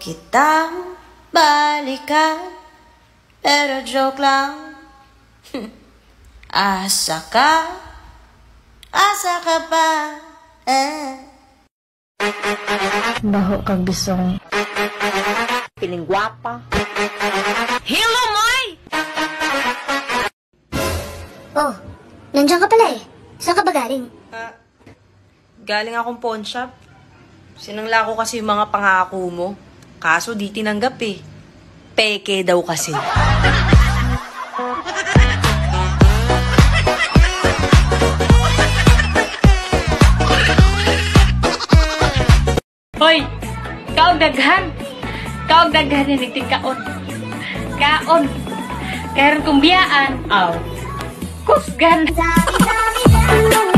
kitang balikan, pero joke lang. Asa ka pa, Baho kag bisong. Piling gwapa. Hello, Moy! Oh, nandiyan ka pala eh. Saan ka ba galing? Galing akong pawn shop. Sinangla ko kasi yung mga pangako mo. Kaso di tinanggap eh. Peke daw kasi. Hoy! Kaog daghan! Kaog daghan yung nagtikaon. Kaon! Karon kong biyaan. Aw. Kusgan!